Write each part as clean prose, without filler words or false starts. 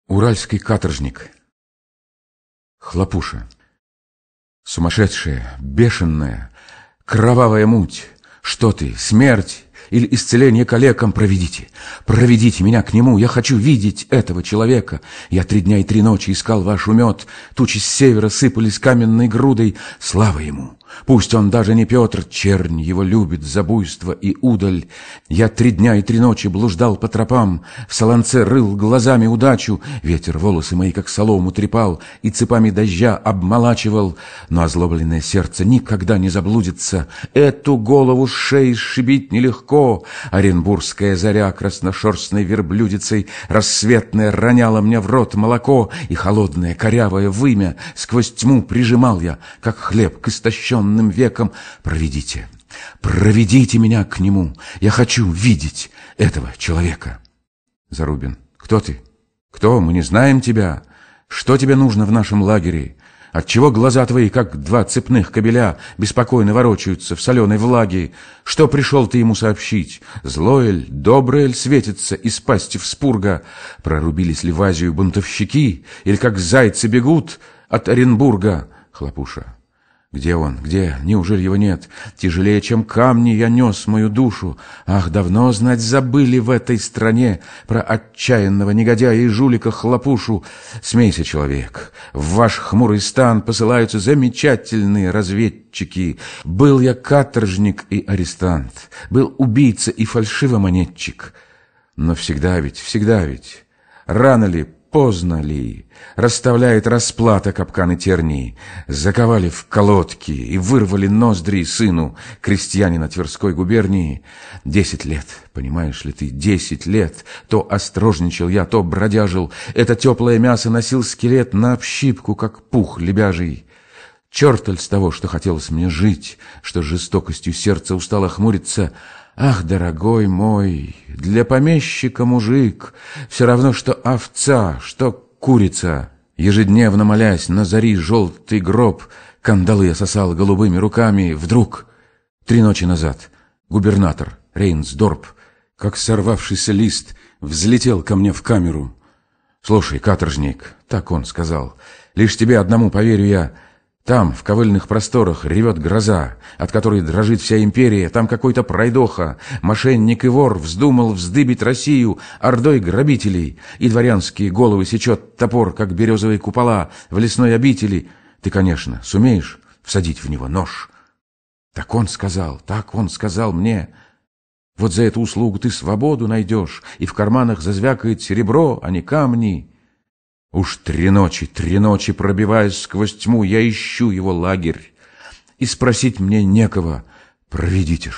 Уральский каторжник. Хлопуша. Сумасшедшая, бешеная, кровавая муть. Что ты, смерть или исцеление калекам? Проведите, проведите меня к нему. Я хочу видеть этого человека. Я 3 дня и 3 ночи искал ваш умет. Тучи с севера сыпались каменной грудой. Слава ему! Пусть он даже не Петр, чернь его любит за буйство и удаль. Я 3 дня и 3 ночи блуждал по тропам, в солонце рыл глазами удачу. Ветер волосы мои, как солому, трепал и цепами дождя обмолачивал. Но озлобленное сердце никогда не заблудится. Эту голову с шеи сшибить нелегко. Оренбургская заря красношерстной верблюдицей рассветная роняла мне в рот молоко, и холодное корявое вымя сквозь тьму прижимал я, как хлеб к истощенным векам. Проведите, проведите меня к нему. Я хочу видеть этого человека. Зарубин. Кто ты? Кто? Мы не знаем тебя. Что тебе нужно в нашем лагере? Отчего глаза твои, как 2 цепных кобеля, беспокойно ворочаются в соленой влаге? Что пришел ты ему сообщить? Злое ль, доброе ль светится из пасти вспурга? Прорубились ли в Азию бунтовщики? Или как зайцы бегут от Оренбурга? Хлопуша. Где он? Где? Неужели его нет? Тяжелее, чем камни, я нес мою душу. Ах, давно, знать, забыли в этой стране про отчаянного негодяя и жулика Хлопушу. Смейся, человек, в ваш хмурый стан посылаются замечательные разведчики. Был я каторжник и арестант, был убийца и фальшивомонетчик. Но всегда ведь, рано ли, поздно ли, расставляет расплата капканы тернии. Заковали в колодки и вырвали ноздри сыну крестьянина Тверской губернии. 10 лет, понимаешь ли ты, 10 лет. То острожничал я, то бродяжил. Это теплое мясо носил скелет на общипку, как пух лебяжий. Черталь с того, что хотелось мне жить, что жестокостью сердца устало хмуриться. Ах, дорогой мой, для помещика мужик все равно, что овца, что курица. Ежедневно молясь на зари желтый гроб, кандалы я сосал голубыми руками. Вдруг, 3 ночи назад, губернатор Рейнсдорп, как сорвавшийся лист, взлетел ко мне в камеру. «Слушай, каторжник», — так он сказал, — «лишь тебе одному поверю я. Там, в ковыльных просторах, ревет гроза, от которой дрожит вся империя. Там какой-то пройдоха, мошенник и вор вздумал вздыбить Россию ордой грабителей, и дворянские головы сечет топор, как березовые купола в лесной обители. Ты, конечно, сумеешь всадить в него нож?» Так он сказал мне. Вот за эту услугу ты свободу найдешь, и в карманах зазвякает серебро, а не камни. Уж 3 ночи, пробиваясь сквозь тьму, я ищу его лагерь, и спросить мне некого. Проведите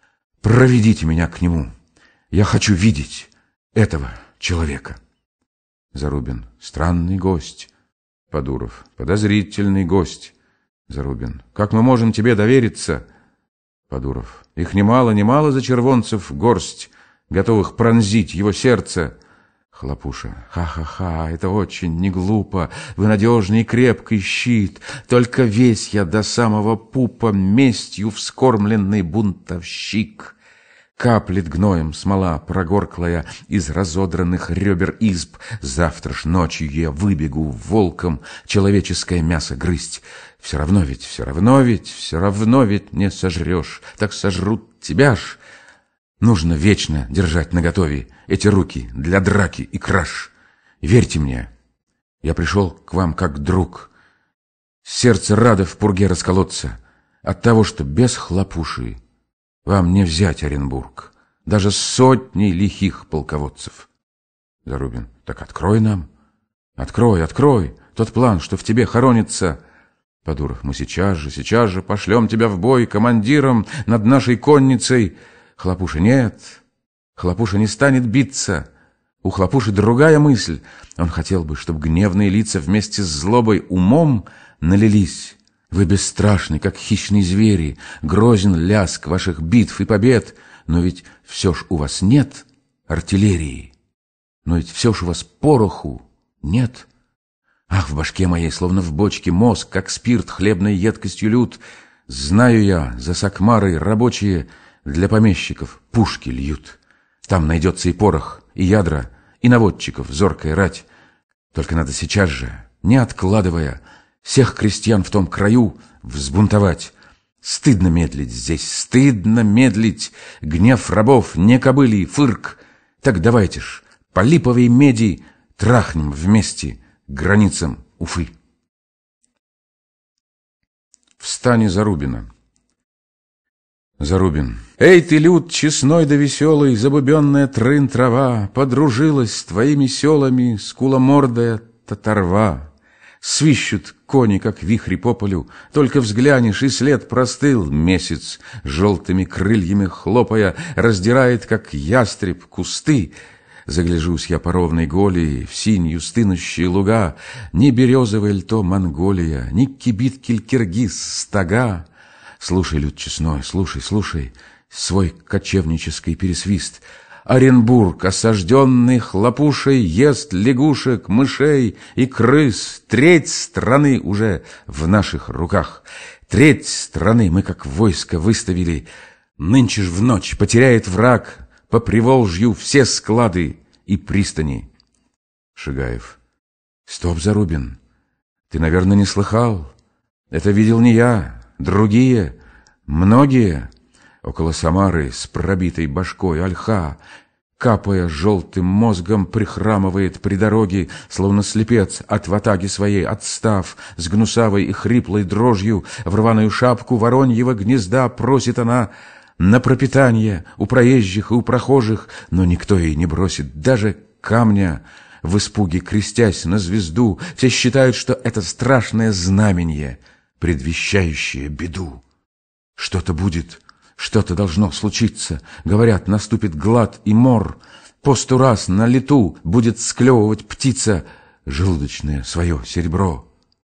меня к нему. Я хочу видеть этого человека. Зарубин. Странный гость. Подуров. Подозрительный гость. Зарубин. Как мы можем тебе довериться? Подуров. Их немало за червонцев горсть, готовых пронзить его сердце. Хлопуша. Ха-ха-ха, это очень не глупо. Вы надежный и крепкий щит. Только весь я до самого пупа местью вскормленный бунтовщик. Каплет гноем смола прогорклая из разодранных ребер изб. Завтра ж ночью я выбегу волком человеческое мясо грызть. Все равно ведь не сожрешь. Так сожрут тебя ж. Нужно вечно держать наготове эти руки для драки и краж. Верьте мне, я пришел к вам как друг. Сердце радо в пурге расколоться от того, что без Хлопуши вам не взять Оренбург, даже 100 лихих полководцев. Зарубин. Так открой нам. Открой тот план, что в тебе хоронится. Подуров. Мы сейчас же пошлем тебя в бой командиром над нашей конницей. Хлопуша. Нет, Хлопуша не станет биться. У Хлопуши другая мысль. Он хотел бы, чтобы гневные лица вместе с злобой умом налились. Вы бесстрашны, как хищные звери, грозен лязг ваших битв и побед. Но ведь все ж у вас нет артиллерии. Но ведь все ж у вас пороху нет. Ах, в башке моей, словно в бочке, мозг, как спирт хлебной едкостью лют. Знаю я, за Сакмарой рабочие для помещиков пушки льют. Там найдется и порох, и ядра, и наводчиков зоркая рать. Только надо сейчас же, не откладывая, всех крестьян в том краю взбунтовать. Стыдно медлить здесь, стыдно медлить. Гнев рабов не кобыли, фырк. Так давайте ж по липовой меди трахнем вместе к границам Уфы. В стане Зарубина. Зарубин. Эй ты, люд честной да веселый, забубенная трын трава, подружилась с твоими селами скуломордая татарва. Свищут кони, как вихри по полю, только взглянешь, и след простыл. Месяц, желтыми крыльями хлопая, раздирает, как ястреб, кусты. Загляжусь я по ровной голии в синью стынущие луга. Ни березовая ль то Монголия, ни кибиткель Киргиз стога. Слушай, люд честной, слушай, слушай свой кочевнический пересвист. Оренбург, осажденный хлопушей, ест лягушек, мышей и крыс. Треть страны уже в наших руках. Треть страны мы как войско выставили. Нынче ж в ночь потеряет враг по Приволжью все склады и пристани. Шигаев. Стоп, Зарубин, ты, наверное, не слыхал. Это видел не я, другие, многие. Около Самары с пробитой башкой ольха, капая желтым мозгом, прихрамывает при дороге, словно слепец от ватаги своей отстав, с гнусавой и хриплой дрожью в рваную шапку вороньего гнезда просит она на пропитание у проезжих и у прохожих, но никто ей не бросит даже камня. В испуге крестясь на звезду, все считают, что это страшное знамение, предвещающее беду. Что-то будет, что-то должно случиться. Говорят, наступит глад и мор. По 100 раз на лету будет склевывать птица желудочное свое серебро.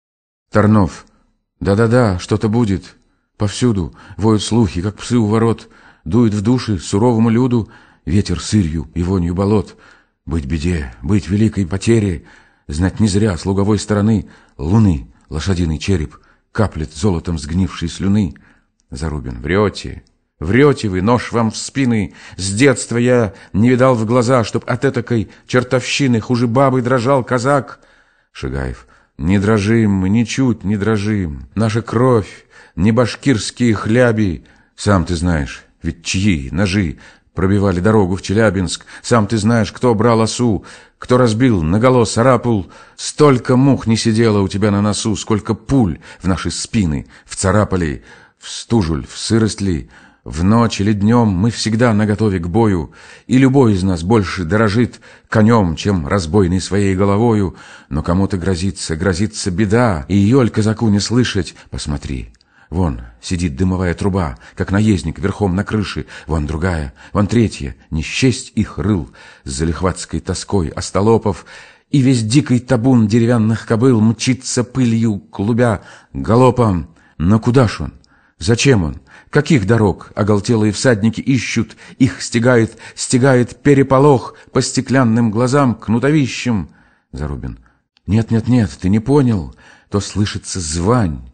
Тарнов. Да-да-да, что-то будет. Повсюду воют слухи, как псы у ворот. Дует в души суровому люду ветер сырью и вонью болот. Быть беде, быть великой потере, знать не зря с луговой стороны луны лошадиный череп каплет золотом сгнившей слюны. Зарубин. Врете, врете вы, нож вам в спины. С детства я не видал в глаза, чтоб от этакой чертовщины хуже бабы дрожал казак. Шигаев. Не дрожим мы, ничуть не дрожим. Наша кровь, не башкирские хляби. Сам ты знаешь, ведь чьи ножи пробивали дорогу в Челябинск. Сам ты знаешь, кто брал осу, кто разбил наголо сарапул. Столько мух не сидело у тебя на носу, сколько пуль в наши спины вцарапали. В стужу ль, в сырость ли, в ночь или днем мы всегда наготове к бою, и любой из нас больше дорожит конем, чем разбойной своей головою. Но кому-то грозится беда, и ее ль казаку не слышать? Посмотри, вон сидит дымовая труба, как наездник верхом на крыше, вон другая, вон третья, не счесть их рыл с залихватской тоской остолопов, и весь дикий табун деревянных кобыл мчится пылью клубя галопом. Но куда ж он? Зачем он? Каких дорог оголтелые всадники ищут? Их стегает переполох по стеклянным глазам, кнутовищем. Зарубин. Нет, ты не понял. То слышится звань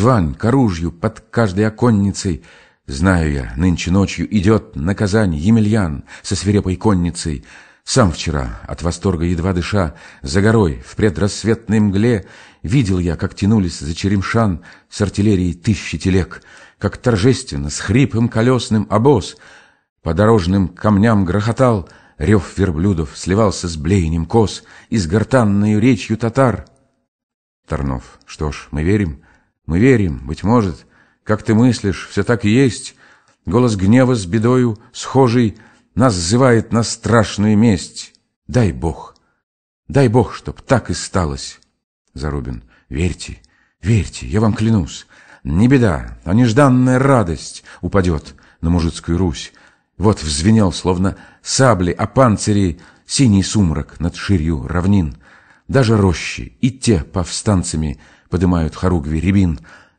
к оружию под каждой оконницей. Знаю я, нынче ночью идет на Казань Емельян со свирепой конницей. Сам вчера, от восторга едва дыша, за горой в предрассветной мгле видел я, как тянулись за Черемшан с артиллерией 1000 телег, как торжественно с хрипом колесным обоз по дорожным камням грохотал, рев верблюдов сливался с блеянием коз и с гортанною речью татар. Тарнов. Что ж, мы верим, быть может, как ты мыслишь, все так и есть. Голос гнева с бедою схожий нас зывает на страшную месть. Дай Бог, чтоб так и сталось. Зарубин. Верьте, я вам клянусь. Не беда, а нежданная радость упадет на мужицкую Русь. Вот взвенел, словно сабли о панцире, синий сумрак над ширью равнин. Даже рощи и те повстанцами подымают хоругви рябин.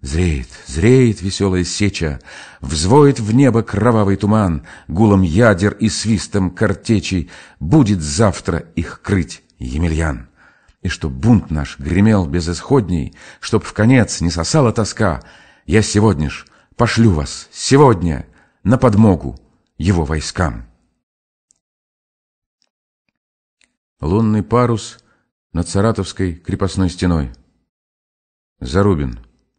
Зреет веселая сеча, взвоет в небо кровавый туман, гулом ядер и свистом картечей будет завтра их крыть Емельян. И чтоб бунт наш гремел безысходней, чтоб вконец не сосала тоска, я сегодня ж пошлю вас, сегодня, на подмогу его войскам. Лунный парус над Саратовской крепостной стеной. Зарубин.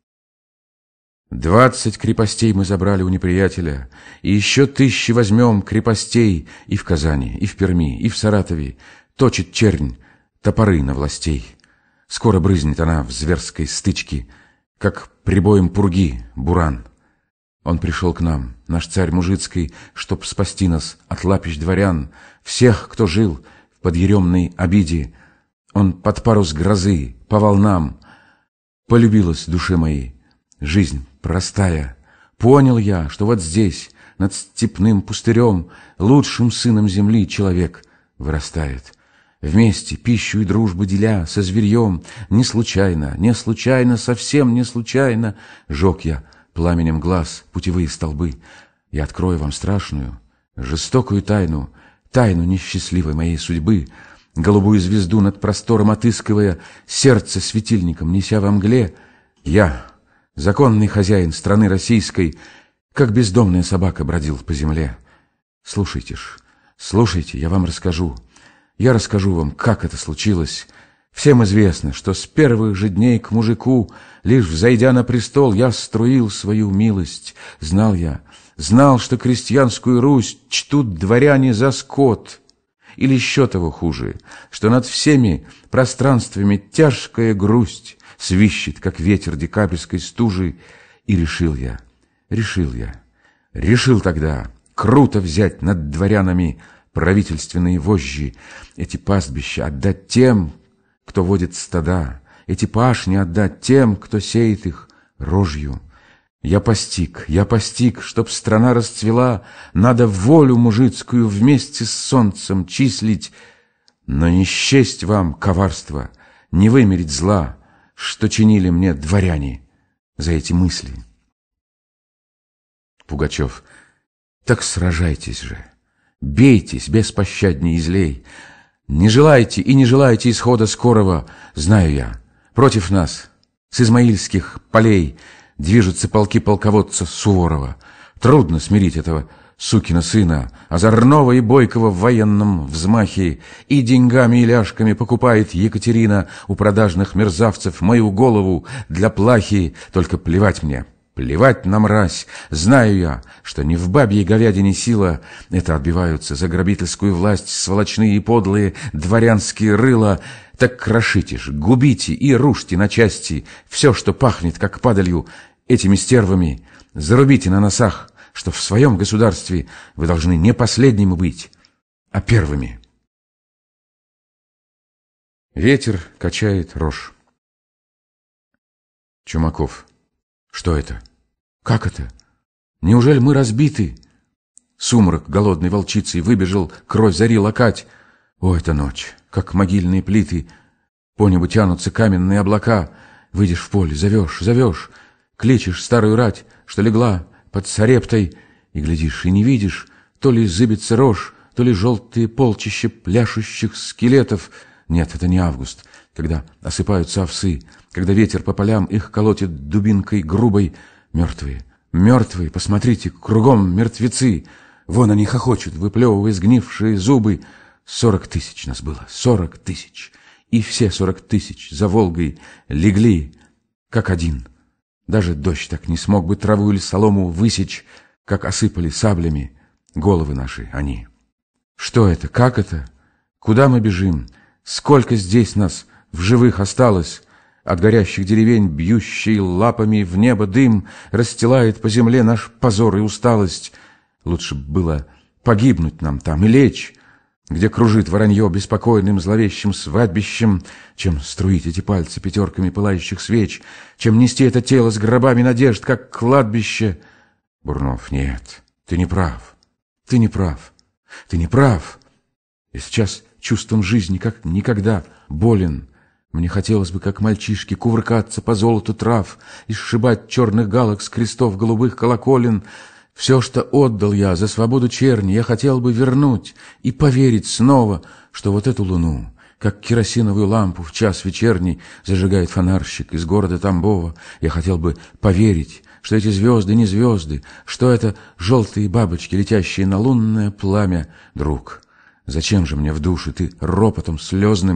20 крепостей мы забрали у неприятеля, и еще 1000 возьмем крепостей и в Казани, и в Перми, и в Саратове. Точит чернь топоры на властей. Скоро брызнет она в зверской стычке, как прибоем пурги буран. Он пришел к нам, наш царь мужицкий, чтоб спасти нас от лапищ дворян, всех, кто жил в подъеремной обиде. Он под парус грозы, по волнам. Полюбилась душе моей жизнь простая. Понял я, что вот здесь, над степным пустырем, лучшим сыном земли человек вырастает. Вместе пищу и дружбу деля со зверьем, не случайно, совсем не случайно, жег я пламенем глаз путевые столбы. Я открою вам страшную, жестокую тайну, тайну несчастливой моей судьбы. Голубую звезду над простором отыскивая, сердце светильником неся во мгле, я, законный хозяин страны российской, как бездомная собака бродил по земле. Слушайте ж, слушайте, я вам расскажу. Я расскажу вам, как это случилось. Всем известно, что с первых же дней к мужику, лишь взойдя на престол, я струил свою милость. Знал я, знал, что крестьянскую Русь чтут дворяне за скот. Или еще того хуже, что над всеми пространствами тяжкая грусть свищет, как ветер декабрьской стужи. И решил тогда круто взять над дворянами правительственные вожжи, эти пастбища отдать тем, кто водит стада, эти пашни отдать тем, кто сеет их рожью. Я постиг, чтоб страна расцвела, надо волю мужицкую вместе с солнцем числить, но не счесть вам коварства, не вымерить зла, что чинили мне дворяне за эти мысли. Пугачев. Так сражайтесь же, бейтесь беспощадней и злей. Не желайте исхода скорого, знаю я. Против нас с измаильских полей движутся полки полководца Суворова. Трудно смирить этого сукина сына, озорного и бойкого в военном взмахе, и деньгами и ляжками покупает Екатерина у продажных мерзавцев мою голову для плахи. Только плевать мне, плевать на мразь. Знаю я, что не в бабьей говядине сила, это отбиваются за грабительскую власть сволочные и подлые дворянские рыла. Так крошите ж, губите и рушьте на части все, что пахнет, как падалью, этими стервами. Зарубите на носах, что в своем государстве вы должны не последними быть, а первыми. Ветер качает рожь. Чумаков. Что это? Как это? Неужели мы разбиты? Сумрак голодной волчицей выбежал, кровь зари локать. О, это ночь, как могильные плиты. По небу тянутся каменные облака. Выйдешь в поле, зовешь, кличешь старую рать, что легла под Сарептой, и глядишь, и не видишь, то ли зыбится рожь, то ли желтые полчища пляшущих скелетов. Нет, это не август, когда осыпаются овсы, когда ветер по полям их колотит дубинкой грубой. Мертвые, посмотрите, кругом мертвецы. Вон они хохочут, выплевывая сгнившие зубы. 40 000 нас было, 40 000. И все 40 000 за Волгой легли, как один. Даже дождь так не смог бы траву или солому высечь, как осыпали саблями головы наши они. Что это? Как это? Куда мы бежим? Сколько здесь нас в живых осталось? От горящих деревень, бьющий лапами в небо дым, расстилает по земле наш позор и усталость. Лучше было погибнуть нам там и лечь, где кружит воронье беспокойным зловещим свадьбищем, чем струить эти пальцы пятерками пылающих свеч, чем нести это тело с гробами надежд, как кладбище. Бурнов, нет, ты не прав. И сейчас чувством жизни как никогда болен. Мне хотелось бы, как мальчишке, кувыркаться по золоту трав и сшибать черных галок с крестов голубых колоколен. Все, что отдал я за свободу черни, я хотел бы вернуть и поверить снова, что вот эту луну, как керосиновую лампу в час вечерний зажигает фонарщик из города Тамбова, я хотел бы поверить, что эти звезды не звезды, что это желтые бабочки, летящие на лунное пламя. Друг, зачем же мне в душе ты ропотом слезным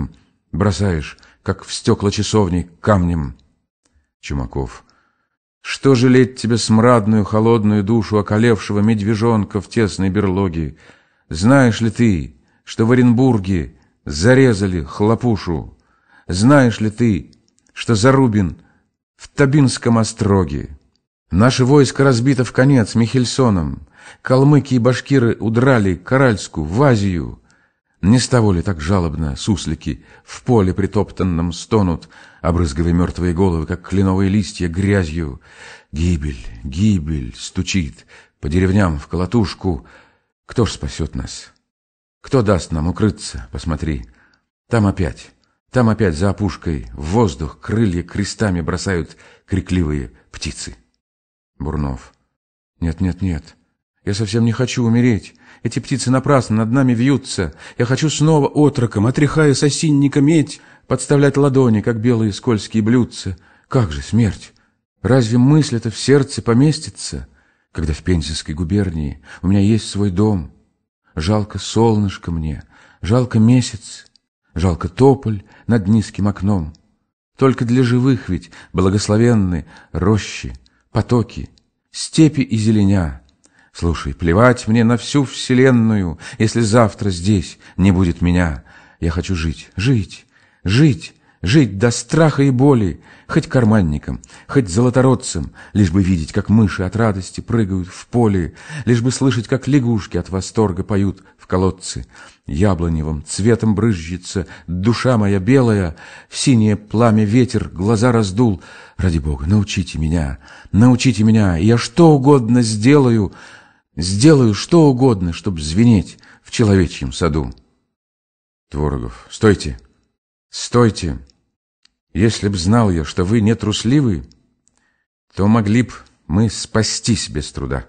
бросаешь, как в стекла часовни, камнем. Чумаков. Что жалеть тебе смрадную холодную душу околевшего медвежонка в тесной берлоге? Знаешь ли ты, что в Оренбурге зарезали хлопушу? Знаешь ли ты, что Зарубин в Табинском остроге? Наше войско разбито в конец Михельсоном. Калмыки и башкиры удрали к Аральску, в Азию. Не с того ли так жалобно суслики в поле притоптанном стонут, обрызгивая мертвые головы, как кленовые листья, грязью? Гибель, гибель стучит по деревням в колотушку. Кто ж спасет нас? Кто даст нам укрыться? Посмотри, там опять за опушкой в воздух крылья крестами бросают крикливые птицы. Бурнов. Нет, нет, нет. Я совсем не хочу умереть. Эти птицы напрасно над нами вьются. Я хочу снова отроком, отряхая с осинника медь, подставлять ладони, как белые скользкие блюдца. Как же смерть? Разве мысль эта в сердце поместится, когда в Пензенской губернии у меня есть свой дом? Жалко солнышко мне, жалко месяц, жалко тополь над низким окном. Только для живых ведь благословенны рощи, потоки, степи и зеленя. Слушай, плевать мне на всю вселенную, если завтра здесь не будет меня. Я хочу жить, жить, жить, жить до страха и боли, хоть карманником, хоть золотородцем, лишь бы видеть, как мыши от радости прыгают в поле, лишь бы слышать, как лягушки от восторга поют в колодце. Яблоневым цветом брызжется душа моя белая, в синее пламя ветер глаза раздул. Ради Бога, научите меня, и я что угодно сделаю, что угодно, чтоб звенеть в человечьем саду. Творогов. Стойте, стойте. Если б знал я, что вы не трусливы, то могли б мы спастись без труда.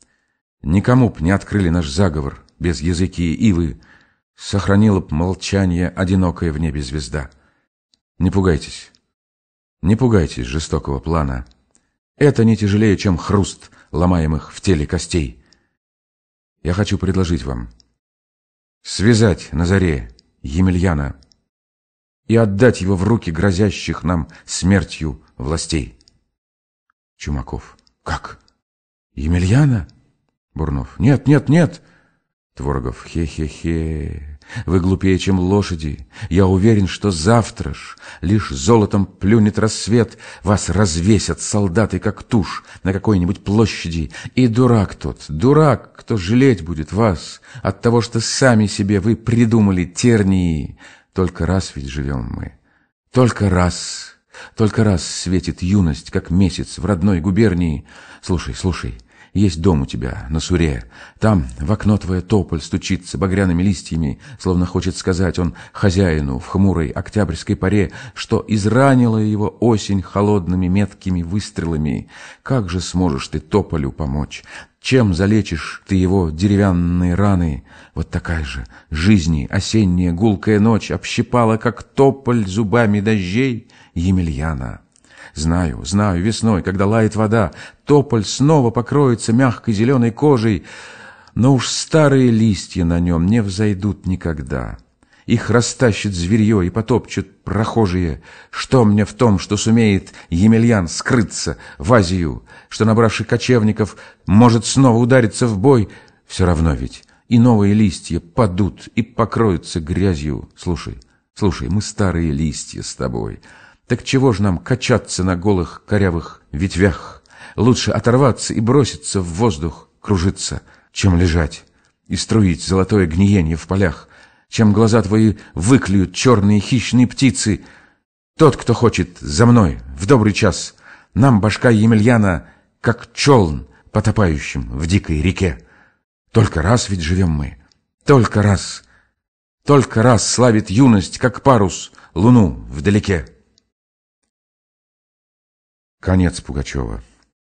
Никому б не открыли наш заговор без языки ивы, сохранила б молчание одинокая в небе звезда. Не пугайтесь, не пугайтесь жестокого плана. Это не тяжелее, чем хруст ломаемых в теле костей. Я хочу предложить вам связать на заре Емельяна и отдать его в руки грозящих нам смертью властей. Чумаков. Как? Емельяна? Бурнов. Нет, нет, нет. Творогов. Хе-хе-хе. Вы глупее, чем лошади. Я уверен, что завтра ж лишь золотом плюнет рассвет, вас развесят солдаты, как тушь, на какой-нибудь площади. И дурак тот, дурак, кто жалеть будет вас от того, что сами себе вы придумали тернии. Только раз ведь живем мы. Только раз светит юность, как месяц в родной губернии. Слушай, слушай. Есть дом у тебя на Суре. Там в окно твоя тополь стучится багряными листьями, словно хочет сказать он хозяину в хмурой октябрьской поре, что изранила его осень холодными меткими выстрелами. Как же сможешь ты тополю помочь? Чем залечишь ты его деревянные раны? Вот такая же жизни осенняя гулкая ночь общипала, как тополь зубами дождей, Емельяна. Знаю, весной, когда лает вода, тополь снова покроется мягкой зеленой кожей, но уж старые листья на нем не взойдут никогда. Их растащит зверье и потопчут прохожие. Что мне в том, что сумеет Емельян скрыться в Азию, что, набравший кочевников, может снова удариться в бой? Все равно ведь и новые листья падут и покроются грязью. Слушай, мы старые листья с тобой. Так чего ж нам качаться на голых корявых ветвях? Лучше оторваться и броситься в воздух, кружиться, чем лежать и струить золотое гниенье в полях, чем глаза твои выклюют черные хищные птицы. Тот, кто хочет за мной в добрый час, нам башка Емельяна, как челн, потопающим в дикой реке. Только раз ведь живем мы, только раз славит юность, как парус, луну вдалеке. Конец Пугачева.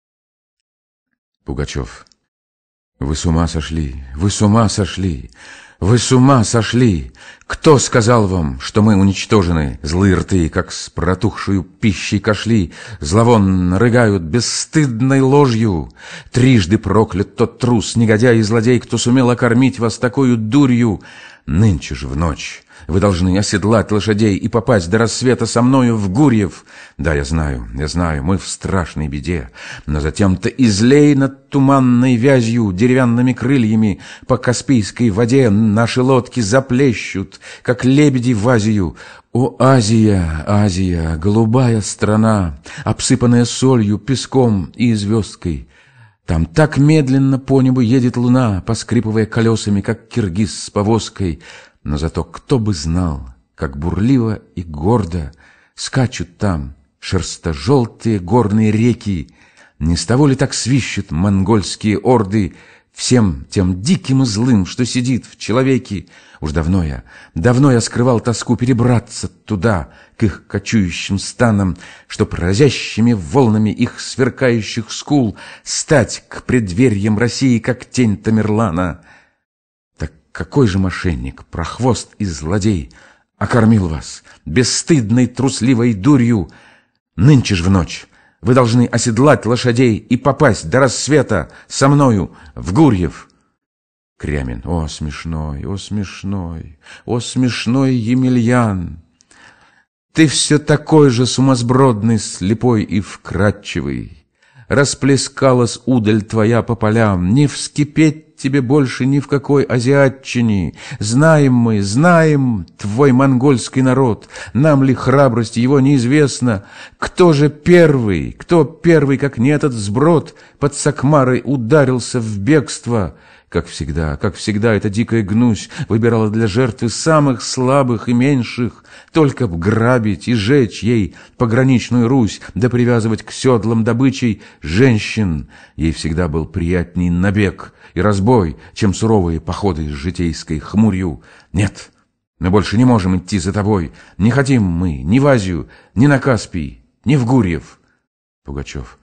Пугачев. Вы с ума сошли, вы с ума сошли, вы с ума сошли. Кто сказал вам, что мы уничтожены? Злые рты, как с протухшую пищей кошли, зловонно рыгают бесстыдной ложью. Трижды проклят тот трус, негодяй и злодей, кто сумел окормить вас такою дурью. Нынче же в ночь Вы должны оседлать лошадей и попасть до рассвета со мною в Гурьев. Да, я знаю, мы в страшной беде. Но затем-то излей над туманной вязью деревянными крыльями по Каспийской воде наши лодки заплещут, как лебеди в Азию. О, Азия, Азия, голубая страна, обсыпанная солью, песком и звездкой. Там так медленно по небу едет луна, поскрипывая колесами, как киргиз с повозкой. Но зато кто бы знал, как бурливо и гордо скачут там шерсто-желтые горные реки. Не с того ли так свищут монгольские орды всем тем диким и злым, что сидит в человеке? Уж давно я скрывал тоску перебраться туда, к их кочующим станам, чтоб разящими волнами их сверкающих скул стать к преддверьям России, как тень Тамерлана. Так какой же мошенник, прохвост и злодей окормил вас бесстыдной трусливой дурью? Нынче ж в ночь вы должны оседлать лошадей и попасть до рассвета со мною в Гурьев. Крямин. О, смешной, о, смешной, о, смешной Емельян! Ты все такой же сумасбродный, слепой и вкрадчивый. Расплескалась удаль твоя по полям, не вскипеть тебе больше ни в какой азиатчине. Знаем мы, знаем твой монгольский народ, нам ли храбрость его неизвестна. Кто первый, как не этот сброд, под Сакмарой ударился в бегство? Как всегда, эта дикая гнусь выбирала для жертвы самых слабых и меньших, только б грабить и жечь ей пограничную Русь, да привязывать к седлам добычей женщин. Ей всегда был приятней набег и разбой, чем суровые походы с житейской хмурью. Нет, мы больше не можем идти за тобой, не хотим мы ни в Азию, ни на Каспий, ни в Гурьев. Пугачев.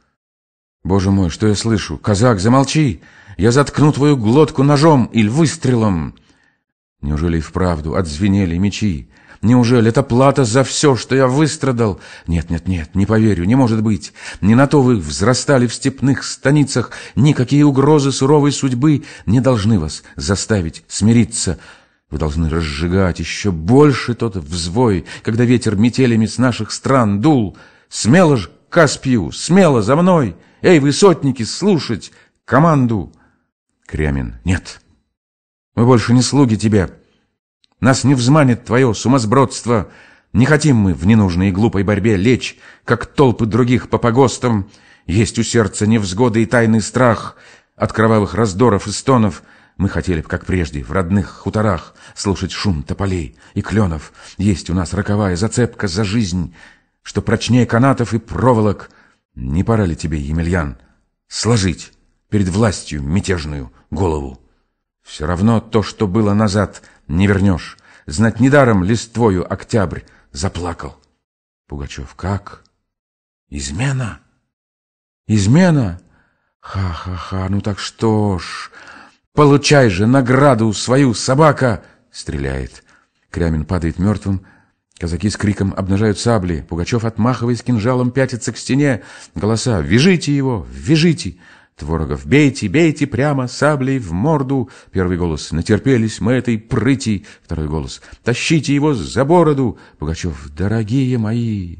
Боже мой, что я слышу? Казак, замолчи! Я заткну твою глотку ножом или выстрелом. Неужели и вправду отзвенели мечи? Неужели это плата за все, что я выстрадал? Нет, не поверю, не может быть. Не на то вы взрастали в степных станицах. Никакие угрозы суровой судьбы не должны вас заставить смириться. Вы должны разжигать еще больше тот взвой, когда ветер метелями с наших стран дул. Смело ж к Каспию, смело за мной! Эй, вы, сотники, слушать команду! Крямин. Нет, мы больше не слуги тебе. Нас не взманит твое сумасбродство. Не хотим мы в ненужной и глупой борьбе лечь, как толпы других по погостам. Есть у сердца невзгоды и тайный страх от кровавых раздоров и стонов. Мы хотели б, как прежде, в родных хуторах слушать шум тополей и кленов. Есть у нас роковая зацепка за жизнь, что прочнее канатов и проволок. Не пора ли тебе, Емельян, сложить перед властью мятежную голову? Все равно то, что было назад, не вернешь. Знать недаром листвою октябрь заплакал. Пугачев. Как? Измена? Измена? Ха-ха-ха, ну так что ж, получай же награду свою, собака! Стреляет. Крямин падает мертвым. Казаки с криком обнажают сабли. Пугачев, отмахиваясь кинжалом, пятится к стене. Голоса. Вяжите его, вяжите! Творогов. Бейте, бейте прямо саблей в морду. Первый голос. Натерпелись мы этой прыти. Второй голос. Тащите его за бороду. Пугачев. Дорогие мои,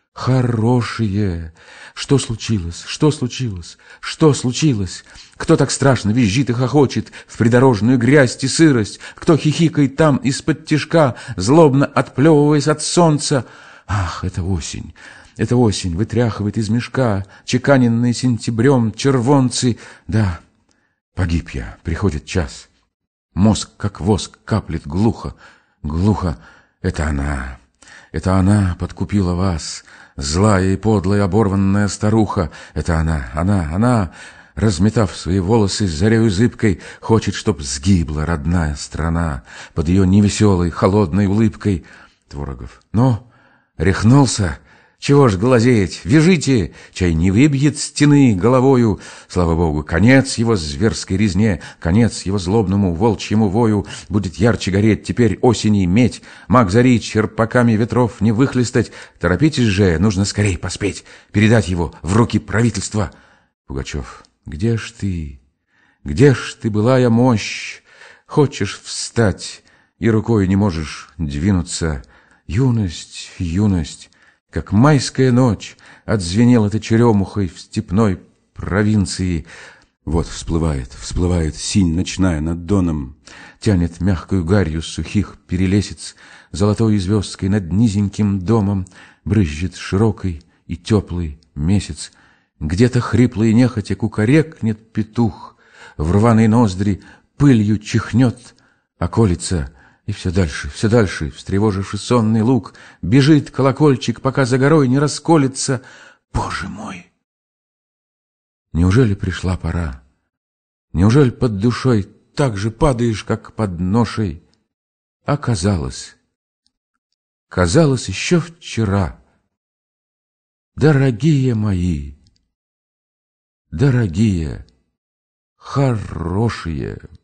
хорошие, что случилось? Что случилось? Что случилось? Кто так страшно визжит и хохочет в придорожную грязь и сырость? Кто хихикает там из-под тишка, злобно отплевываясь от солнца? Ах, это осень! Это осень вытряхивает из мешка чеканенные сентябрем червонцы. Да, погиб я, приходит час. Мозг, как воск, каплет глухо, глухо. Это она подкупила вас, злая и подлая оборванная старуха. Это она, разметав свои волосы зарею зыбкой, хочет, чтоб сгибла родная страна под ее невеселой, холодной улыбкой. Творогов. Но рехнулся. Чего ж глазеть? Вяжите! Чай не выбьет стены головою. Слава богу, конец его зверской резне, конец его злобному волчьему вою. Будет ярче гореть теперь осени медь. Маг зари черпаками ветров не выхлестать. Торопитесь же, нужно скорей поспеть, передать его в руки правительства. Пугачев. Где ж ты? Где ж ты, былая мощь? Хочешь встать? и рукой не можешь двинуться. Юность, юность, как майская ночь, отзвенела ты черемухой в степной провинции. Вот всплывает, всплывает синь ночная над доном, тянет мягкую гарью сухих перелесиц, золотой звездкой над низеньким домом брызжет широкий и теплый месяц. Где-то хрипло и нехотя кукарекнет петух, в рваной ноздри пылью чихнет околица. И все дальше, встревоживший сонный луг, бежит колокольчик, пока за горой не расколется. Боже мой! Неужели пришла пора? Неужели под душой так же падаешь, как под ношей? А казалось еще вчера. Дорогие мои, дорогие, хорошие.